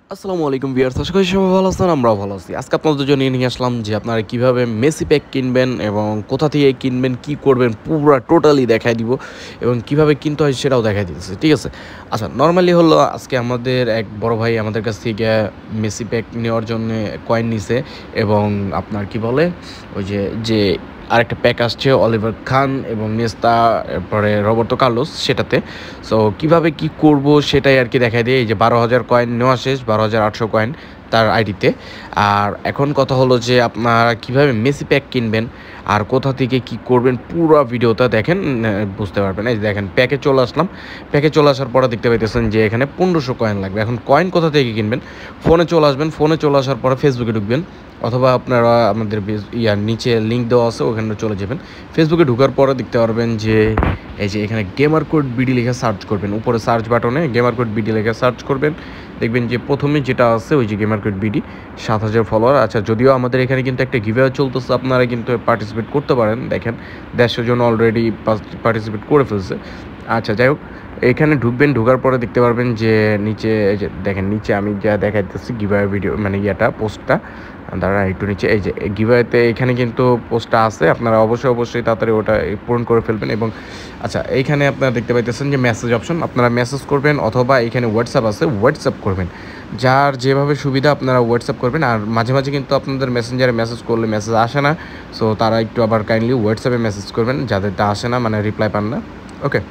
আসসালামু আলাইকুম ভিউয়ার্স, আশা করি সবাই ভালো আছেন। আমরাও ভালো আছি। আজকে আপনাদের জন্য নিয়ে আসলাম যে আপনারা কিভাবে মেসি প্যাক কিনবেন এবং কোথা থেকে কিনবেন, কি করবেন পুরো টোটালি দেখাই দিব এবং কিভাবে কিনতে হয় সেটাও দেখাই দিতেছি। ঠিক আছে? আচ্ছা, নরমালি হলো আজকে আমাদের এক বড় ভাই আমাদের কাছ থেকে মেসি প্যাক নেওয়ার জন্য কয়েন নিছে এবং আপনার কি বলে ওই যে আরেকটা প্যাক আসছে অলিভার খান এবং নেস্তা, এরপরে রবার্তো কার্লোস, সেটাতে। সো কীভাবে কি করব সেটাই আর কি দেখাই দিয়ে। এই যে 12,000 কয়েন নেওয়া শেষ, 12,800 কয়েন তার আইডিতে। আর এখন কথা হলো যে আপনারা কিভাবে মেসি প্যাক কিনবেন আর কোথা থেকে কি করবেন পুরো ভিডিওটা দেখেন, বুঝতে পারবেন। এই যে দেখেন, প্যাকে চলে আসলাম। প্যাকে চলে আসার পরে দেখতে পাইতেছেন যে এখানে 1500 কয়েন লাগবে। এখন কয়েন কোথা থেকে কিনবেন? ফোনে চলে আসবেন। ফোনে চলে আসার পরে ফেসবুকে ঢুকবেন, অথবা আপনারা আমাদের নিচে লিঙ্ক দেওয়া আছে, ওখানে চলে যাবেন। ফেসবুকে ঢোকার পরে দেখতে পারবেন যে এই যে এখানে গেমার কোড বিডি লেখা সার্চ করবেন। উপরে সার্চ বাটনে গেমার কোড বিডি লেখা সার্চ করবেন, দেখবেন যে প্রথমে যেটা আছে ওই যে গেমার কোড বিডি, 7,000 ফলোয়ার। আচ্ছা, যদিও আমাদের এখানে কিন্তু একটা গিভঅ্যাওয়ে চলতেছে, আপনারা কিন্তু পার্টিসিপেট করতে পারেন। দেখেন 150 জন অলরেডি পার্টিসিপেট করে ফেলছে। আচ্ছা, যাই হোক, এখানে ঢুকবেন। ঢোকার পরে দেখতে পারবেন যে নিচে যে দেখেন, নিচে আমি যা দেখাইতেছি গিভঅ্যাওয়ে ভিডিও মানে পোস্টটা, দাঁড়া একটু নিচে, এই যে গিভঅ্যাওয়েতে এখানে কিন্তু পোস্টটা আছে। আপনারা অবশ্যই তাড়াতাড়ি ওটা পূরণ করে ফেলবেন। এবং আচ্ছা, এইখানে আপনারা দেখতে পাইতেছেন যে মেসেজ অপশন, আপনারা মেসেজ করবেন, অথবা এখানে হোয়াটসঅ্যাপ আছে, হোয়াটসঅ্যাপ করবেন। যার যেভাবে সুবিধা আপনারা হোয়াটসঅ্যাপ করবেন। আর মাঝে মাঝে কিন্তু আপনাদের মেসেঞ্জারে মেসেজ করলে মেসেজ আসে না, সো তারা একটু আবার কাইন্ডলি হোয়াটসঅ্যাপে মেসেজ করবেন, যাদেরটা আসে না, মানে রিপ্লাই পান না। ওকে,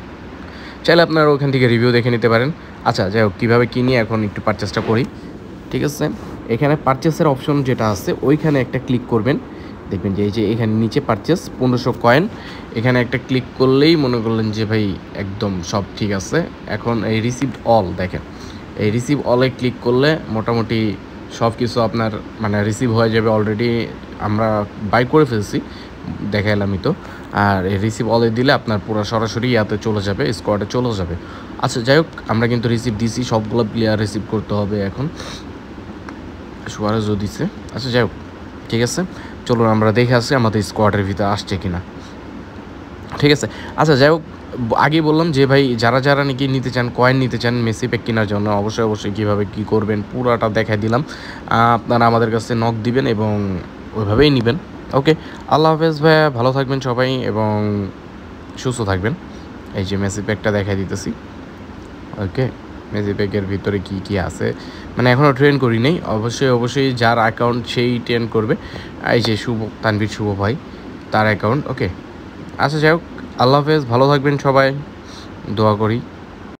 চাইলে আপনারা ওখান থেকে রিভিউ দেখে নিতে পারেন। আচ্ছা, যাই হোক, কীভাবে কিনি এখন একটু পারচেসটা করি। ঠিক আছে, এখানে পারচেসের অপশন যেটা আছে ওইখানে একটা ক্লিক করবেন। দেখবেন যে এই যে এখানে নিচে পারচেস 1500 কয়েন, এখানে একটা ক্লিক করলেই মনে করলেন যে ভাই একদম সব ঠিক আছে। এখন এই রিসিভড অল, দেখেন এই রিসিভ অলে ক্লিক করলে মোটামুটি সব কিছু আপনার মানে রিসিভ হয়ে যাবে। অলরেডি আমরা বাই করে ফেলছি, দেখাইলামই তো। আর এই রিসিভ অলে দিলে আপনার পুরো সরাসরি ইয়াতে চলে যাবে, স্কোয়াডে চলে যাবে। আচ্ছা, যাই হোক, আমরা কিন্তু রিসিভ দিছি, সবগুলো প্লেয়ার রিসিভ করতে হবে এখন। সুয়ারেজও দিছে। আচ্ছা, যাই হোক, ঠিক আছে, চলুন আমরা দেখে আসি আমাদের স্কোয়াডের ভিতরে আসছে কিনা। ঠিক আছে, আচ্ছা, যাই হোক, আগেই বললাম যে ভাই যারা নাকি নিতে চান, কয়েন নিতে চান মেসি প্যাক কেনার জন্য, অবশ্যই কীভাবে কী করবেন পুরোটা দেখাই দিলাম। আপনারা আমাদের কাছে নক দিবেন এবং ওইভাবেই নেবেন। ওকে, আল্লাহ হাফেজ ভাইয়া, ভালো থাকবেন সবাই এবং সুস্থ থাকবেন। এই যে মেসি প্যাকটা দেখাই দিতেছি। ওকে, মেসি প্যাকের ভিতরে কী কী আছে মানে এখনও ট্রেন করি নেই। অবশ্যই যার অ্যাকাউন্ট সেই ট্রেন করবে। এই যে তানভীর শুভ ভাই, তার অ্যাকাউন্ট। ওকে, আচ্ছা, যাই হোক, আল্লাহ হাফেজ, ভালো থাকবেন সবাই, দোয়া করি।